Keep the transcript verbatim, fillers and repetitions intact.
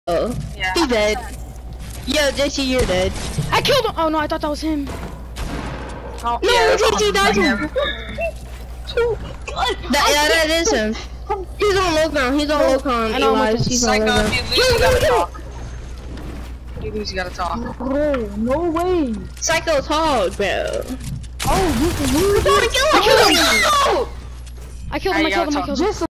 Oh, Yeah. he's dead. Yo, J C, you're dead. I killed him. Oh no, I thought that was him. Oh, No, yeah, J C died. him. That, yeah, that is him. He's on low ground. He's on low ground. I know, Elias. He's on low Psycho, ground. if you lose, you gotta talk. If you lose, you gotta talk. Bro, no way. Psycho talk, bro. Oh, you can lose. I killed him. I killed him. I killed him. I killed him. I killed him.